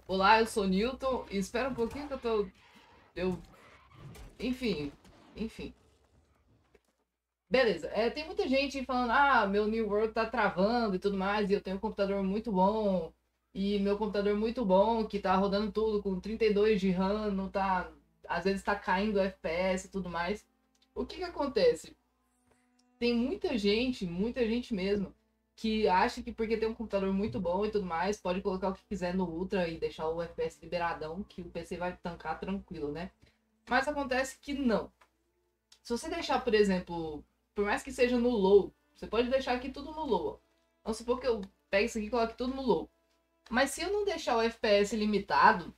Olá, eu sou o Newton e espera um pouquinho que eu... Enfim, enfim. Beleza, tem muita gente falando, meu New World tá travando e tudo mais, e eu tenho um computador muito bom, e meu computador muito bom, que tá rodando tudo com 32 de RAM, não tá... Às vezes tá caindo o FPS e tudo mais. O que que acontece? Tem muita gente mesmo, que acha que porque tem um computador muito bom e tudo mais, pode colocar o que quiser no Ultra e deixar o FPS liberadão, que o PC vai tancar tranquilo, né? Mas acontece que não. Se você deixar, por exemplo, por mais que seja no low, você pode deixar aqui tudo no low. Vamos supor que eu pegue isso aqui e coloque tudo no low. Mas se eu não deixar o FPS limitado,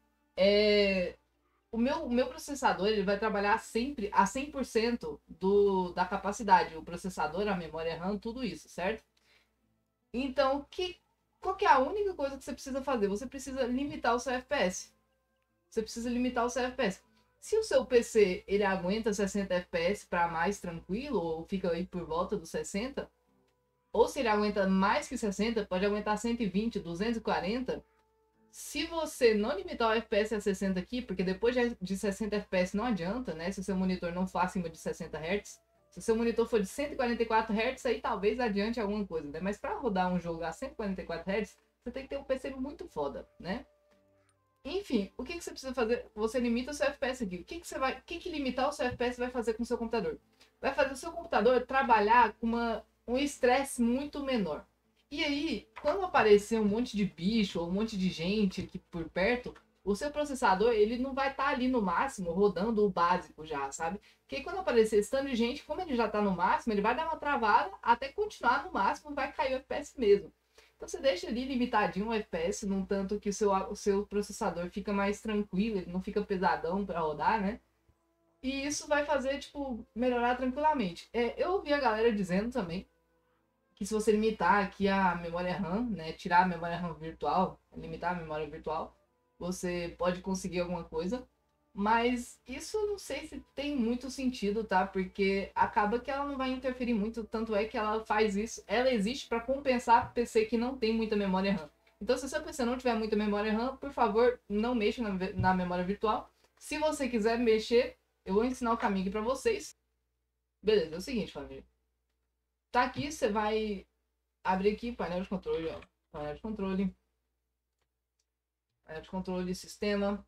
o meu processador ele vai trabalhar sempre a 100% da capacidade. O processador, a memória RAM, tudo isso, certo? Então, qual que é a única coisa que você precisa fazer? Você precisa limitar o seu FPS. Você precisa limitar o seu FPS. Se o seu PC ele aguenta 60 FPS para mais tranquilo, ou fica aí por volta dos 60, ou se ele aguenta mais que 60, pode aguentar 120, 240. Se você não limitar o FPS a 60 aqui, porque depois de 60 FPS não adianta, né? Se o seu monitor não for acima de 60 Hz, se o seu monitor for de 144 Hz, aí talvez adiante alguma coisa, né? Mas para rodar um jogo a 144 Hz, você tem que ter um PC muito foda, né? Enfim, o que você precisa fazer? Você limita o seu FPS aqui. O que limitar o seu FPS vai fazer com o seu computador? Vai fazer o seu computador trabalhar com um estresse muito menor. E aí, quando aparecer um monte de bicho ou um monte de gente aqui por perto, o seu processador ele não vai estar ali no máximo rodando o básico já, sabe? Porque aí, quando aparecer esse tanto de gente, como ele já está no máximo, ele vai dar uma travada até continuar no máximo e vai cair o FPS mesmo. Então você deixa ali limitadinho o FPS, num tanto que o seu processador fica mais tranquilo, ele não fica pesadão para rodar, né? E isso vai fazer, tipo, melhorar tranquilamente. Eu ouvi a galera dizendo também que se você limitar aqui a memória RAM, né? Tirar a memória RAM virtual, limitar a memória virtual, você pode conseguir alguma coisa. Mas isso eu não sei se tem muito sentido, tá? Porque acaba que ela não vai interferir muito, tanto é que ela faz isso, ela existe para compensar PC que não tem muita memória RAM. Então, se o seu PC não tiver muita memória RAM, por favor, não mexa na memória virtual. Se você quiser mexer, eu vou ensinar o caminho aqui para vocês. Beleza, é o seguinte, família. Tá aqui, você vai abrir aqui painel de controle, ó. Painel de controle, painel de controle, sistema,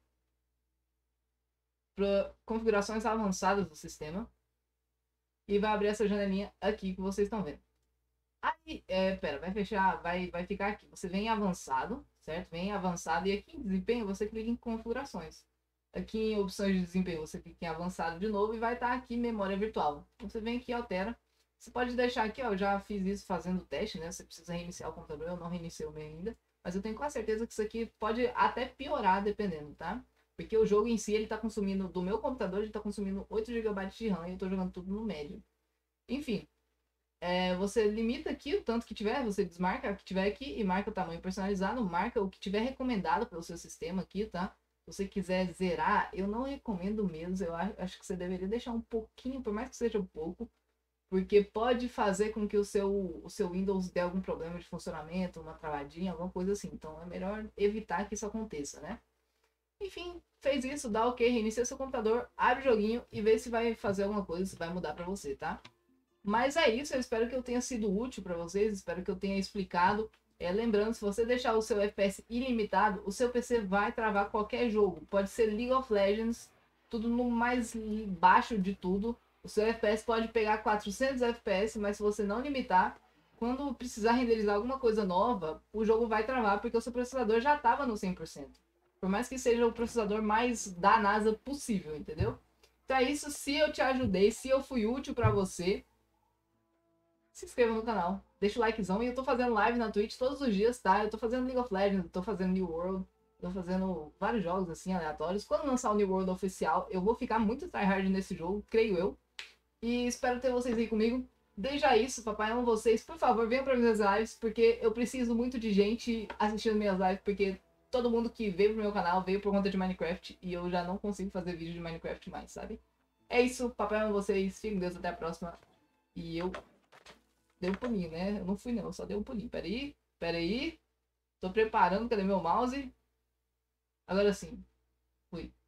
para configurações avançadas do sistema. E vai abrir essa janelinha aqui que vocês estão vendo. Aí, pera, vai fechar, vai ficar aqui. Você vem em avançado, certo? Vem em avançado e aqui em desempenho você clica em configurações. Aqui em opções de desempenho você clica em avançado de novo e vai estar aqui memória virtual. Então você vem aqui e altera. Você pode deixar aqui, ó, eu já fiz isso fazendo o teste, né? Você precisa reiniciar o computador, eu não reiniciei o meu ainda. Mas eu tenho quase certeza que isso aqui pode até piorar dependendo, tá? Porque o jogo em si, ele tá consumindo, do meu computador, ele tá consumindo 8 GB de RAM e eu tô jogando tudo no médio. Enfim, você limita aqui o tanto que tiver, você desmarca o que tiver aqui e marca o tamanho personalizado, marca o que tiver recomendado pelo seu sistema aqui, tá? Se você quiser zerar, eu não recomendo mesmo, eu acho que você deveria deixar um pouquinho, por mais que seja pouco, porque pode fazer com que o seu Windows dê algum problema de funcionamento, uma travadinha, alguma coisa assim. Então é melhor evitar que isso aconteça, né? Enfim, fez isso, dá ok, reinicia seu computador, abre o joguinho e vê se vai fazer alguma coisa, se vai mudar pra você, tá? Mas é isso, eu espero que eu tenha sido útil para vocês, espero que eu tenha explicado. Lembrando, se você deixar o seu FPS ilimitado, o seu PC vai travar qualquer jogo. Pode ser League of Legends, tudo no mais baixo de tudo. O seu FPS pode pegar 400 FPS, mas se você não limitar, quando precisar renderizar alguma coisa nova, o jogo vai travar porque o seu processador já estava no 100%. Por mais que seja o processador mais da NASA possível, entendeu? Então é isso, se eu te ajudei, se eu fui útil para você, se inscreva no canal, deixa o likezão. E eu tô fazendo live na Twitch todos os dias, tá? Eu tô fazendo League of Legends, tô fazendo New World, tô fazendo vários jogos assim aleatórios. Quando lançar o New World oficial, eu vou ficar muito tryhard nesse jogo, creio eu. E espero ter vocês aí comigo. Desde isso, papai, amo vocês. Por favor, venham para minhas lives, porque eu preciso muito de gente assistindo minhas lives, porque todo mundo que veio pro meu canal veio por conta de Minecraft e eu já não consigo fazer vídeo de Minecraft mais, sabe? É isso, papai, amo vocês. Fiquem com Deus, até a próxima. E eu dei um pulinho, né? Eu não fui não, só dei um pulinho. Pera aí, pera aí. Tô preparando, cadê meu mouse? Agora sim. Fui.